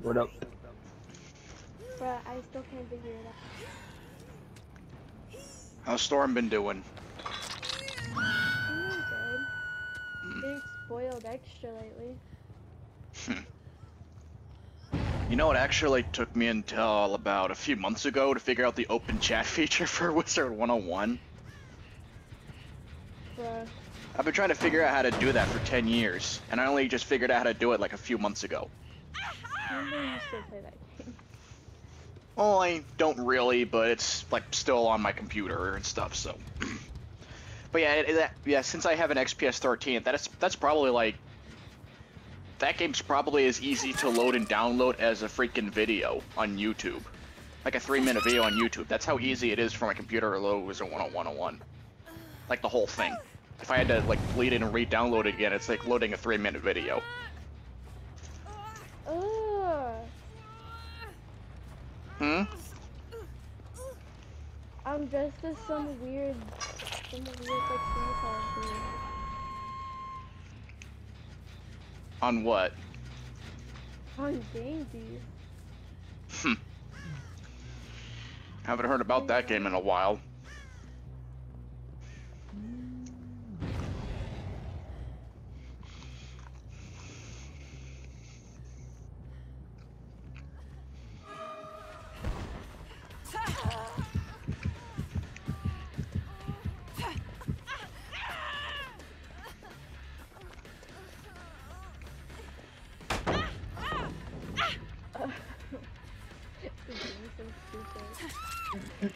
What up? But I still can't figure it out. How's Storm been doing? I'm doing good. Getting spoiled extra lately. You know, it actually took me until about a few months ago to figure out the open chat feature for Wizard 101. Bruh. I've been trying to figure out how to do that for 10 years, and I only just figured out how to do it like a few months ago. When do you still play that game? Well, I don't really, but it's like still on my computer and stuff, so. But yeah, since I have an XPS 13, that's probably like that game's probably as easy to load and download as a freaking video on YouTube. Like a 3-minute video on YouTube. That's how easy it is for my computer to load Wizard 101. Like the whole thing. If I had to like delete it and re-download it again, it's like loading a 3-minute video. Ugh. Hmm? I'm dressed as some weird like Santa thing. On what? On Game Dude. Haven't heard about that game in a while. This game is so stupid.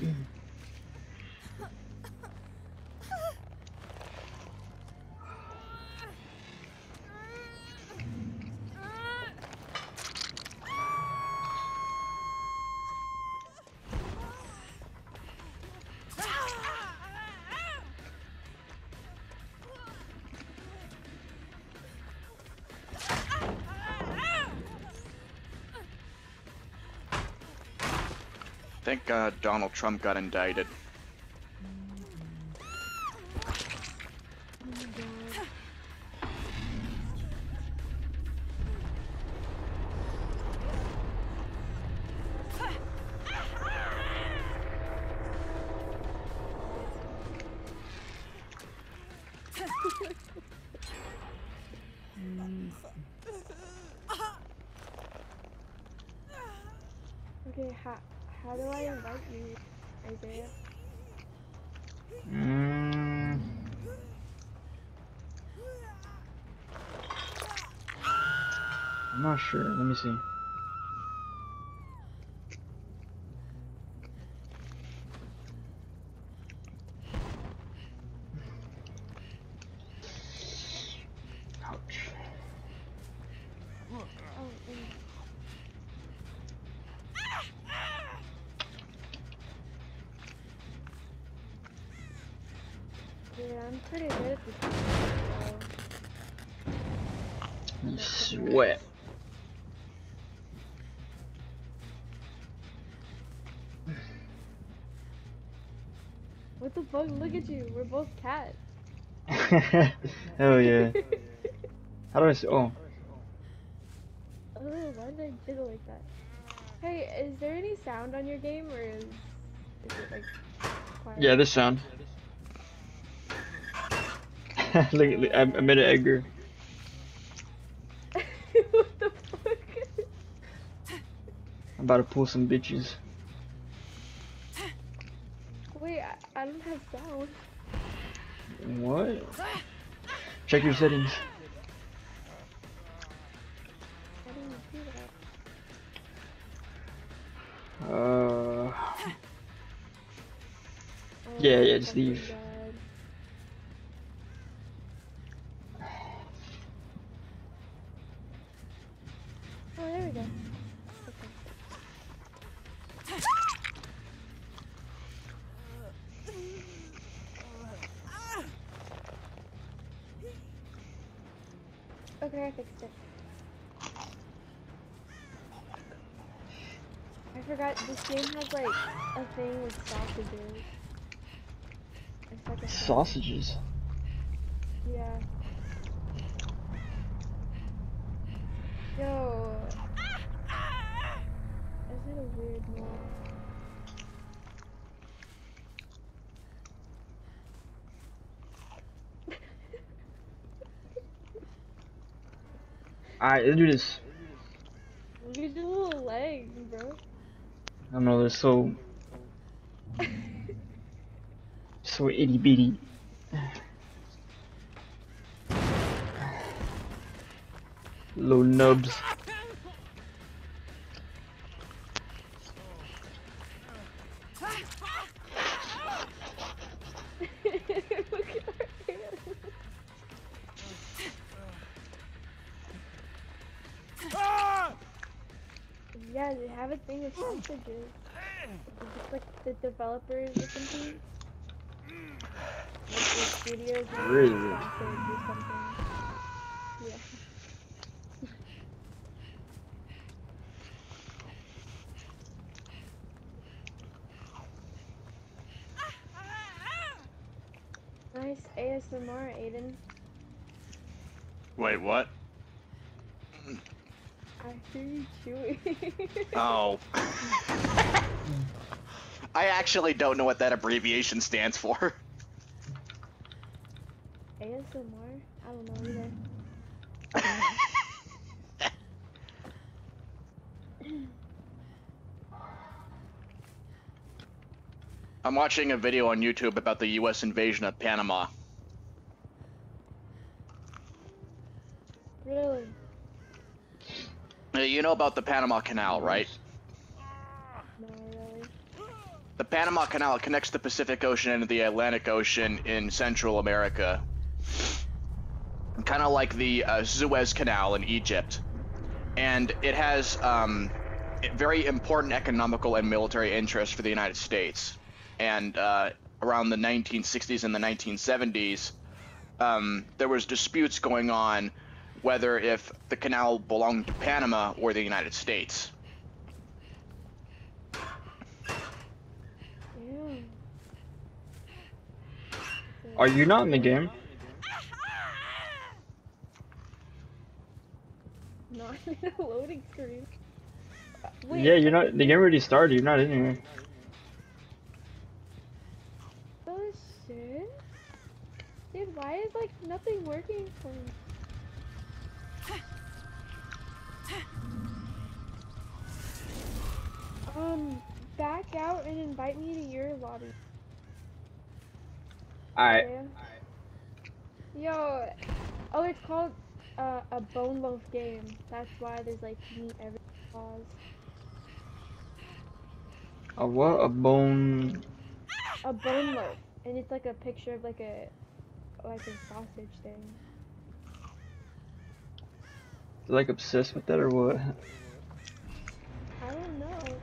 Thank God Donald Trump got indicted. Okay, how do I invite you, Isaiah? I'm not sure. Let me see. Ouch. Yeah, I'm pretty good at this game, so. You sweat. What the fuck? Look at you. We're both cats. Hell yeah. How do I say? Oh. Oh, why did I jiggle like that? Hey, is there any sound on your game, or is it like quiet? Yeah, this sound. Look, I made it Edgar. What the fuck? I'm about to pull some bitches. Wait, I don't have sound. What? Check your settings. I didn't do that. Uh. Oh, Yeah, just something leave. bad. Oh, there we go. Okay, I fixed it. I forgot this game has like a thing with sausages. It's like a Sausages. Yeah. Yo. had a weird mod. Alright, let's do this. Look at your little legs, bro. I don't know, they're so itty bitty. Little nubs. Look at our hands. Yeah, they have a thing with sausages. It's like the developers or something. Like the studios make Really? sausage or something. Yeah. Nice ASMR, Aiden. Wait, what? I hear you chewing. Oh. I actually don't know what that abbreviation stands for. ASMR? I don't know either. I'm watching a video on YouTube about the US invasion of Panama. Really? You know about the Panama Canal, right? No, really. The Panama Canal connects the Pacific Ocean and the Atlantic Ocean in Central America. Kind of like the Suez Canal in Egypt. And it has very important economical and military interests for the United States. And around the 1960s and the 1970s, there was disputes going on whether if the canal belonged to Panama or the United States. Yeah. Are you not in the game? Not in a loading screen. Wait, Yeah, you're not. The game already started. You're not in here. oh shit? Dude, why is like nothing working for me? Back out and invite me to your lobby. Alright. Yeah. Yo, oh, it's called a bone loaf game. That's why there's like meat every pause. A what? A bone. A bone loaf, and it's like a picture of like a sausage thing. Like obsessed with that or what? I don't know.